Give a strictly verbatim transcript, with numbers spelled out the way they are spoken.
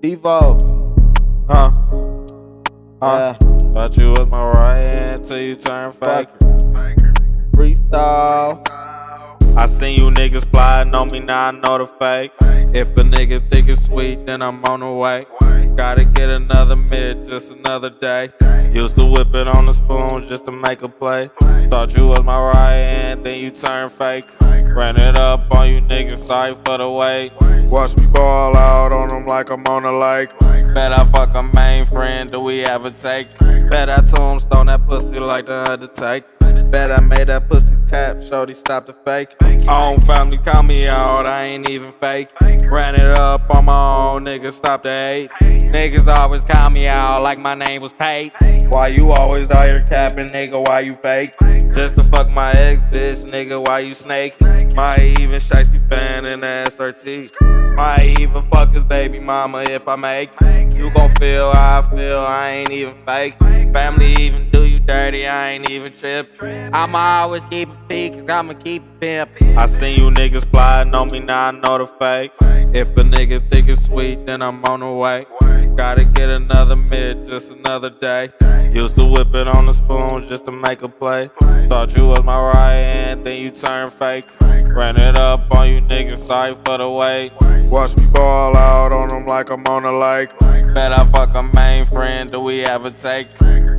Devo. Huh? Huh? Yeah. Thought you was my right hand till you turned fake. Freestyle. I seen you niggas plotting on me, now I know the fake. If a nigga think it's sweet, then I'm on the way. Gotta get another mid, just another day. Used to whip it on the spoon just to make a play. Thought you was my right hand, then you turned fake. Ran it up on you niggas, sorry for the wait. Watch me ball out on them like I'm on a lake. Bet I fuck a main friend, do we ever take? Bet I tombstone that pussy like the Undertaker. Bet I made that pussy tap, shorty stop the fake. Own family call me out, I ain't even fake. Ran it up on my own, niggas stop the hate. Niggas always call me out like my name was Pate. Why you always out here capping, nigga, why you fake? Just to fuck my ex bitch, nigga, why you snake? Might even shiesty fan in the S R T. Might even fuck his baby mama if I make. You gon' feel how I feel, I ain't even fake. Family even do you dirty, I ain't even trip. I'ma always keep it peak, cause I'ma keep it pimp. I seen you niggas plotting on me, now I know the fake. If a nigga think it's sweet, then I'm on the way. Gotta get another mid, just another day. Used to whip it on the spoon just to make a play. Thought you was my right hand, then you turned fake. Ran it up on you niggas, sorry for the wait. Watch me ball out on them like I'm on a lake. Bet I fuck a main friend, do we ever take?